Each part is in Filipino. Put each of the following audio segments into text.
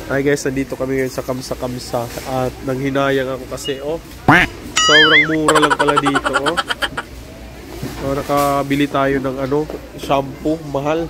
Hi guys, nandito kami ngayon sa Kamsa-Kamsa at nanghinayang ako kasi sobrang mura lang pala dito So, nakabili tayo ng shampoo, mahal.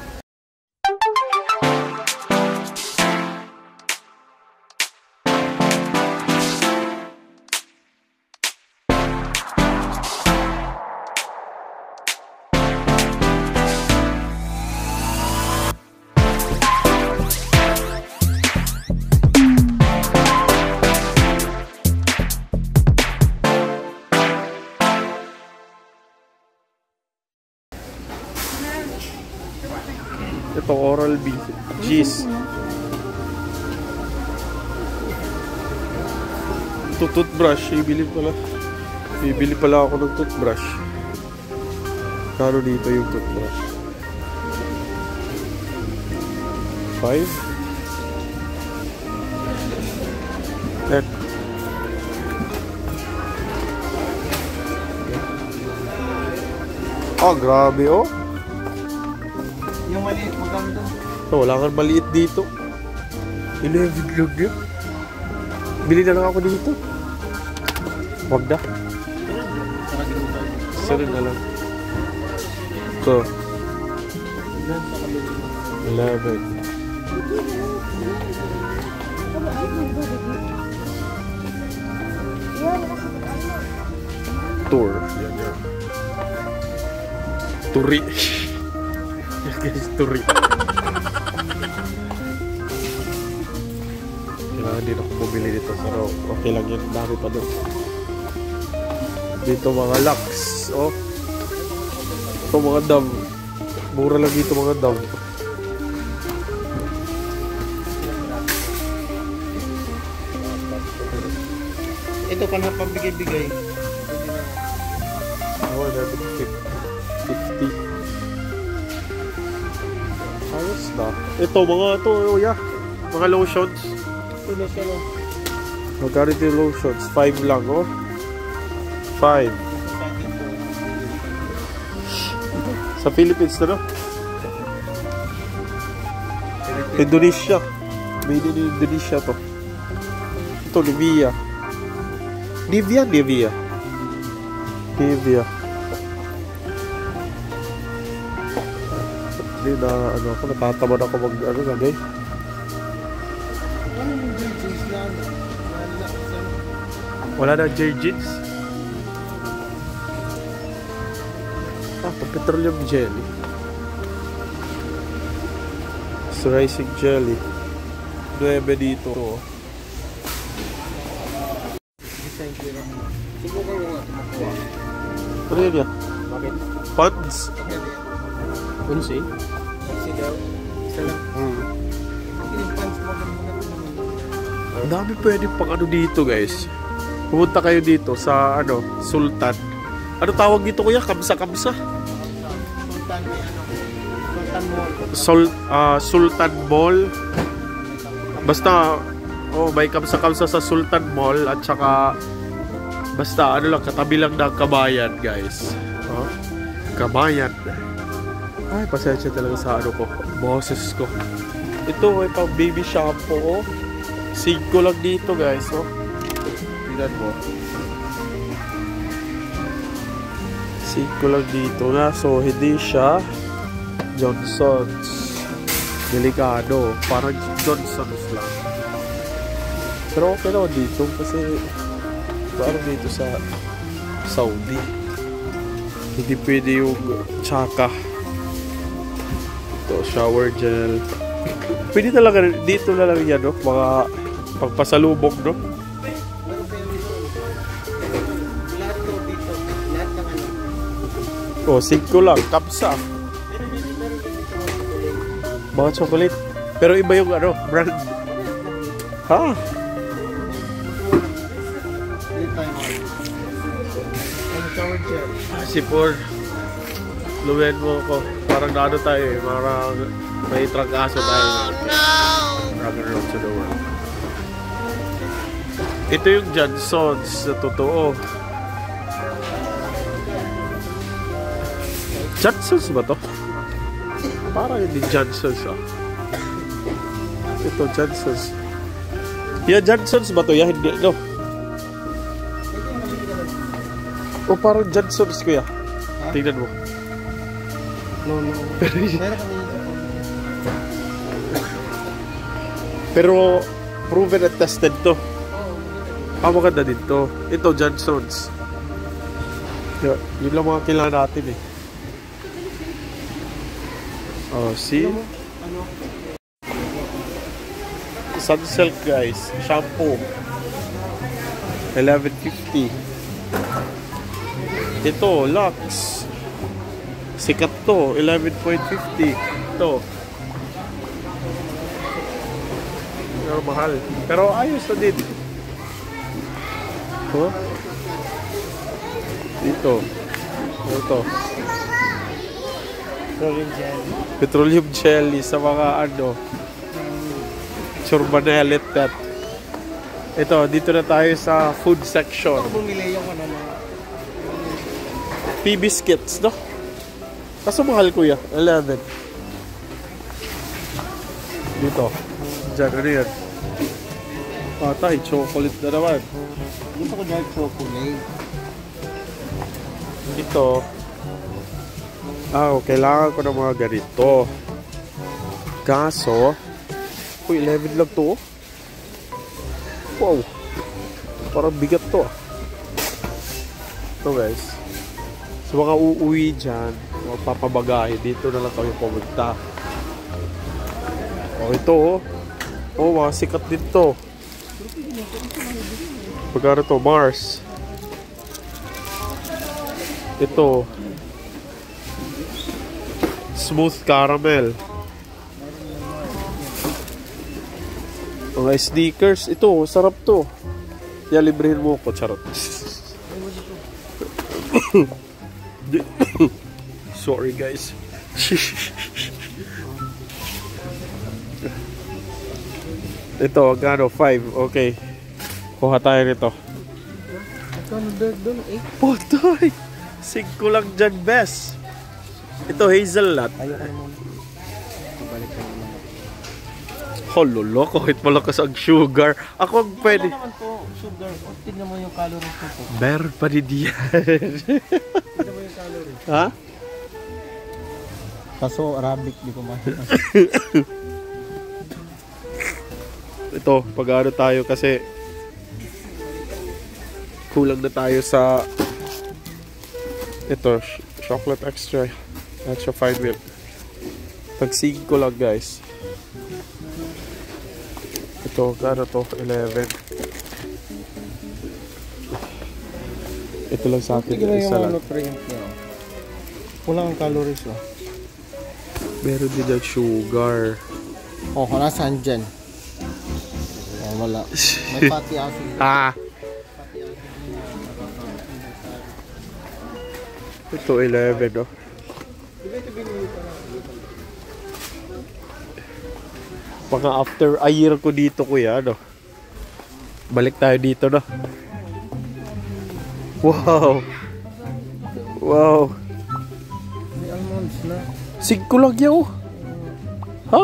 Ito, Oral-B, G's. Ito, toothbrush. Bibili pala ako ng toothbrush. Kano dito yung toothbrush? 5? 10? Oh, grabe Yung maliit, magkano doon? Wala kang maliit dito. 11 lang yun. Bili na lang ako dito. Wag na. Sarili na lang. So, 11. Tour. Yan. Turi. Guys, turi. Kailangan din ako bumili dito, pero okay lang yun. Dami pa doon. Dito mga Lux. Ito mga Dove. Mura lang dito mga Dove. Ito pa na pambigay-bigay. 50. Ayos na. Ito, mga lotions. Magkano yung lotions? 5 lang, 5. Sa Philippines na, Indonesia. Made in Indonesia to. Ito, Nivea. Nivea. Hindi na, ako, natatamad ako lagay. Wala na Jergens. Petroleum jelly. Rising jelly. 9 dito. Subukan mo nga tumakuha. Ano yun yan? Bakit? Pods? Unsi? Unsi daw. Isa lang. Yung pants mo Ang dami pwede pang dito guys. Pumunta kayo dito sa Sultan. Ano tawag dito kuya? Kamsa-Kamsa? Sultan Mall. Basta may Kamsa-Kamsa sa Sultan Mall at saka basta katabi lang ng Kabayan guys. Kabayan. Ay, pasensya talaga sa boses ko. Ito ay pang baby shampoo. 5 lang dito guys. Tingnan mo. 5 lang dito na. So, hindi siya Johnson's. Delikado. Parang Johnson's lang. Pero okay naman dito kasi parang dito sa Saudi. Hindi pwede yung tsaka. Ito, shower gel. Pwede talaga dito na lang yan, mga pagpasalubog, lahat ng 5 lang, Kamsa. Mga chocolate. Pero iba yung brand. Ha? Sipor. Luwen mo ko. Parang tayo parang may trangkaso tayo. Oh no! Rock and roll to the world. Ito yung Johnson's sa totoo. Johnson's ba to? Parang hindi Johnson's Ito, Johnson's. Yeah, Johnson's ba to? Yeah, hindi, no? O parang Johnson's, kuya. Tingnan mo. No. Pero, proven at tested to. Maganda din to. Ito, Johnson's. Yeah, yun lang mga kailangan natin eh. Oh, see? Ano? Sunsilk guys, shampoo 11.50. Ito, Lux. Sikat to, 11.50. Ito. Pero mahal. Pero ayos na din. Oh. Dito. Ito. Petroleum jelly sa mga ano. Churbanelli that. Ito, dito na tayo sa food section. Ako bumili yung ano na P-biscuits, no? Kaso mahal kuya, 11. Dito. Diyan, ano yan? Patay, chocolate na naman. gusto ko dark chocolate. Ito. Kailangan ko ng mga ganito. Kaso, 11 lang to. Wow. Parang bigat to. Ito guys. Sa mga uuwi dyan, magpapabagahe, dito na lang kami pumunta. Ito mga sikat din to. Pagkano to? Mars. Ito. Smooth caramel. Mga sneakers. Ito, sarap to. Yeah, librehin mo ko. Charot. Sorry guys. Ito, gano? 5. Okay. Kuha tayo nito. Ano doon? Potay! 5 lang dyan, best. Ito, hazelnut. Ayoko naman. Balik ka naman. Hololo, kahit malakas ang sugar. Ako ang pwede. Wala naman po, sugar. O, tignan mo yung calories ko po. Meron pa din yan. Tignan mo yung calories. Ha? Kaso, Arabic, di ko makita. Ito, pag-ano tayo kasi kulang na tayo sa ito, chocolate extra fine milk. Tag-5 ko lang guys. Ito, gano to? 11. Ito lang sa akin. Tignan mo Isa yung lang. nutrient niya. Kulang ang calories oh. Meron din yung sugar. Oh, nasaan dyan? Oh, wala. May fatty acid. Ito 11 no. Mga after a year ko dito kuya no. Balik tayo dito no. Wow. Wow. May almonds na. 5 lang yaw. Ha?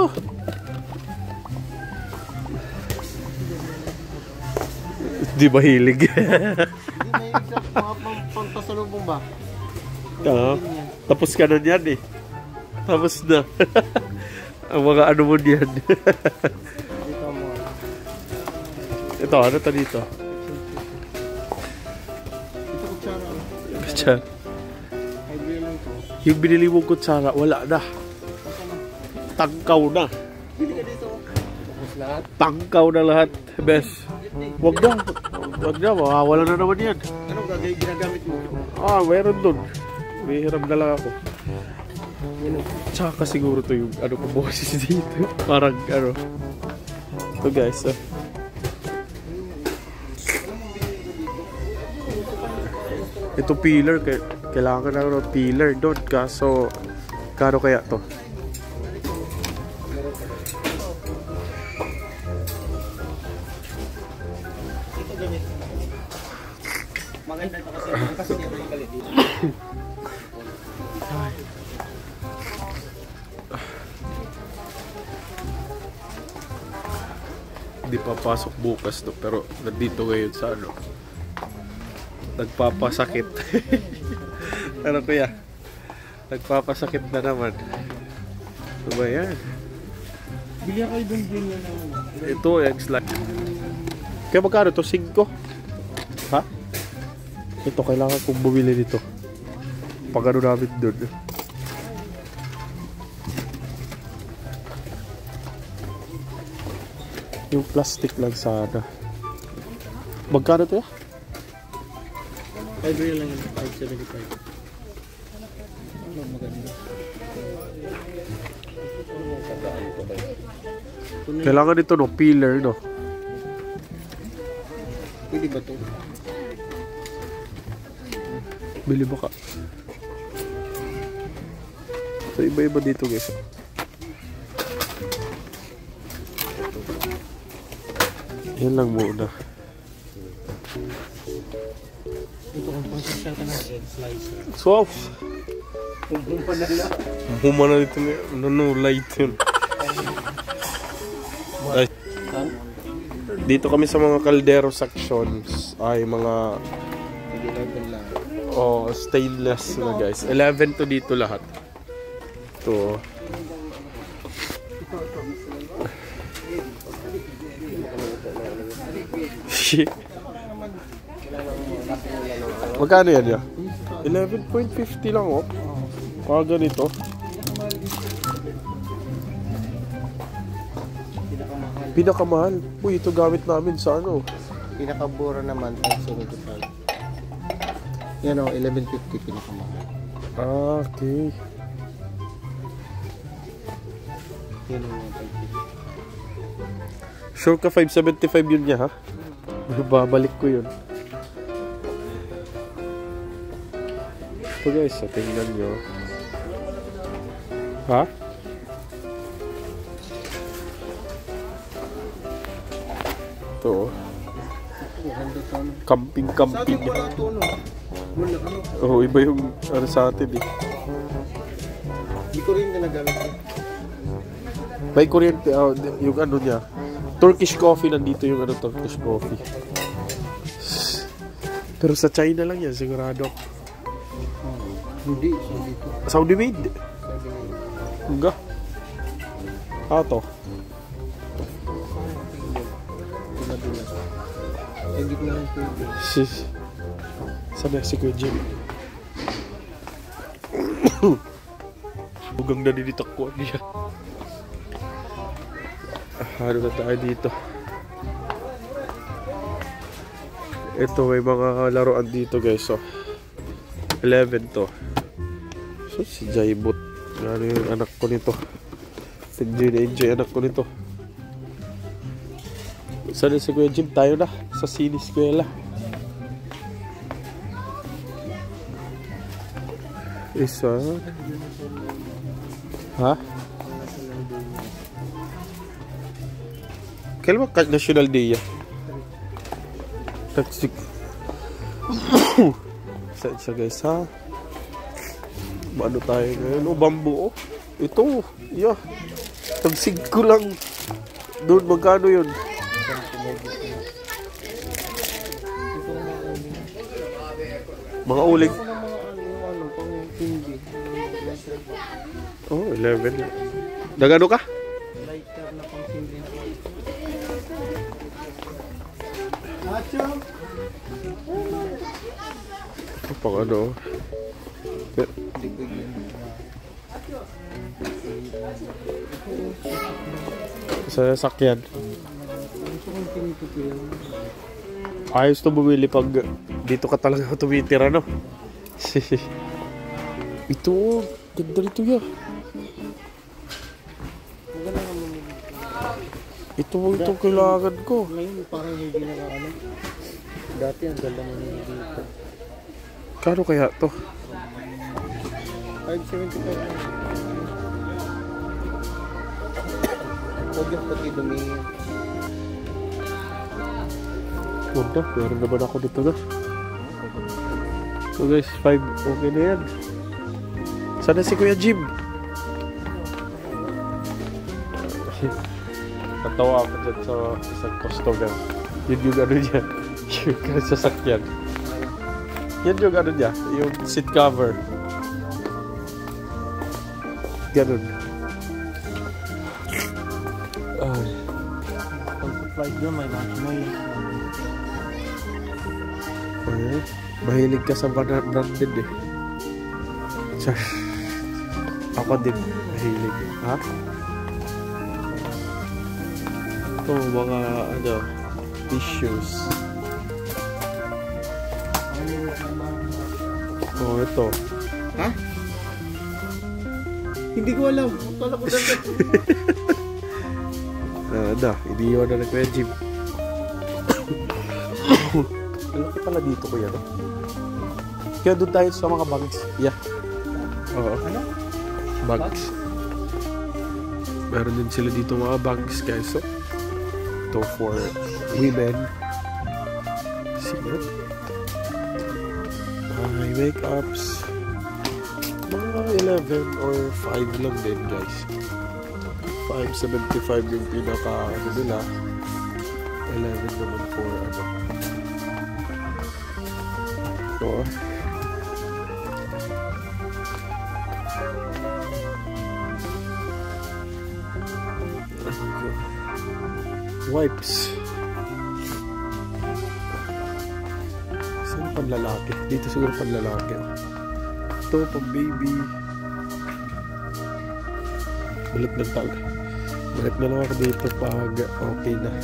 Di ba hilig? Hindi may exact mga pangpasalubong ba? Tapos ka na yan eh. Tapos na. Ang mga ano mo yan. Dito mo. Ito, ano to dito? Ito kutsara. Kutsara. Ay, bili lang ito. Yung binili mong kutsara, wala na. Tangkaw na. Bili ka dito. Tapos lahat. Tangkaw na lahat. Best. Wag na. Wag na. Mawawala na naman yan. Anong ginagamit mo? Meron dun. May hiram na lang ako. Yan o. Tsaka siguro to yung ano ko boses dito. Parang ano. Ito guys. Ito peeler. Kailangan na ng peeler doon. Kaso, kano kaya to? Maganda ito kasi dito yung galit dito. Hindi papasok bukas to, pero nandito ngayon sa ano. Nagpapasakit. Ano kuya? Nagpapasakit na naman. Ano ba yan? Bili ako yung din yan. Ito, egg slide. Kaya magkano to? 5? Ha? Ito, kailangan kong bumili nito. Pag ano namin dun. Yung plastic lang sana. Magkano to ya? 5 real lang yun. 5.75. Ano maganda? Kailangan nito no, peeler no. Pwede ba ito? Bili ba ka? So iba-iba dito guys. Yan lang muna. Ito kung pasasya ka ng egg slicer. So, Kumpun pa na lang. humana nito no light yun. Ay, dito kami sa mga kaldero sections ay mga stainless na guys. 11 to dito lahat. To shit. Magkano yan ya? 11.50 lang oh. Ganito. Pinakamahal. Uy, ito gamit namin sa ano. Pinakamura naman 5.75. Yan o, 11.50 pinakamahal. Okay. Yan o, 5.50. Sure ka 575 yun niya ha? Babalik ko yun. Ito guys, so tingnan nyo. Ha? Ito. Camping. Wala ito no? Wala ano? Oh, iba yung ano sa atin eh. Hindi ko rin ginagamit ito. May kuryente, yung ano niya. Turkish coffee, nandito yung ano, Turkish coffee. Pero sa China lang yan, sigurado. Hindi, so dito. Saudi made. Enggak. To. Hindi ko lang pwede. Sis. Sabi si Kuya Jim. Bugang na dinitakkuan niya. Ano na tayo dito? Ito, may mga laruan dito guys. So, 11 to. So, si Jaibot. Ano yung anak ko nito? Enjoy na enjoy anak ko nito. Saan si Kuya Jim? Tayo na sa Siniskwela. Isa. Ha? Kailan ba National Day yan? Tagsik. Saan siya guys ha? Ano tayo ngayon? O bambu oh. Ito. Yeah. Tagsig ko lang. Doon magkano yun? Mga uling. Oh, 11. Nagano ka? Lighter na pang sindi. Ito pang ano. Sa sakyan. Ayos to bumili pag dito ka talaga tumitira, no? Ito, ganda rito ya. Ito kailangan ko. Ngayon parang hindi na ano. Dati ang ganda na dito. Kano kaya to? 5.75 lang. Huwag yung pati dumi. Ganda, meron naman ako dito na. So guys, 5 okay na yan. Sana si Kuya Jim? Natawa ako dyan sa isang customer. Yun yung ano niya. Yung sasakyan. Yan yung ano niya. Yung seat cover. Ganun. Ay. Pag-flight doon, may Okay. Mahilig ka sa branded eh. Char. Ako din. Mahilig. Ha? Ito, mga ano, tissues. Oh, ito. Ha? Hindi ko alam. Kala ko dito. Ano, iniiwan na ng Jim. Malaki pala dito kuya, no? Kaya doon tayo sa mga bags. Yeah. Oo. Ano? Bags. Meron din sila dito mga bags, guys. So, ito for women. See that? My makeups. Mga 11 or 5 lang din, guys. 5.75 yung pinaka, ano nila. 11 naman for, ano. Ito. Wipes. Saan panlalaki? Dito siguro panlalaki. Ito pang baby. Balik na tag. Balik na lang ako dito pag okay na.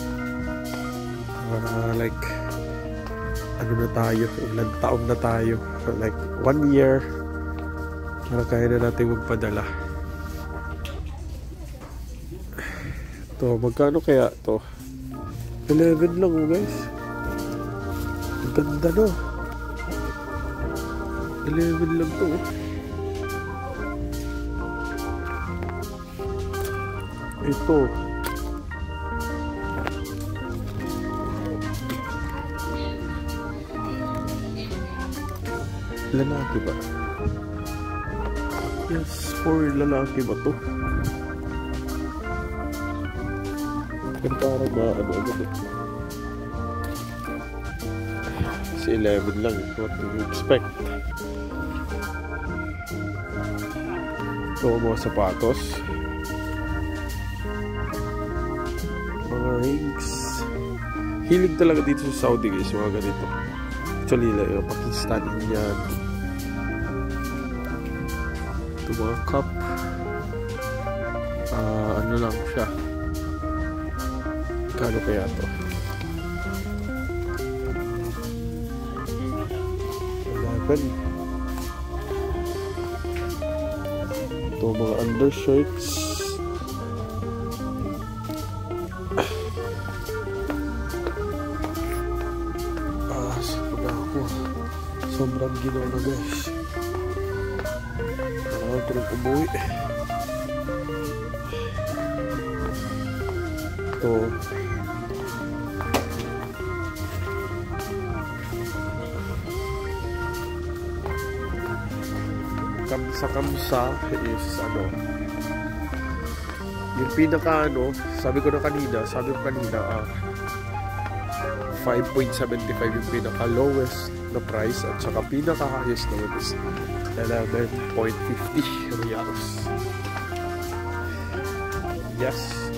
Like ano na tayo, ilang taon na tayo. Like 1 year. Para kaya na natin magpadala. To, magkano kaya to? 11 lang oh guys. Ang ganda no. 11 lang to oh. Ito. Lalaki ba? Yes, for lalaki ba to? Pero parang ano agad eh. Si 11 lang. What do you expect? Ito mga sapatos. Mga rings. Hilig talaga dito sa Saudi guys. Mga ganito. Actually, like, Pakistan yan. Ito mga cup. Ano lang siya. Kano kaya to? 11. Ito mga undershirts. Sabi ako. Sobrang ginawa na guys. Ito rin umuwi. Ito. Kamsa is ano yung pinaka ano sabi ko kanina 5.75 yung pinaka lowest na price at saka pinaka highest naman is 11.50 reals. Yes.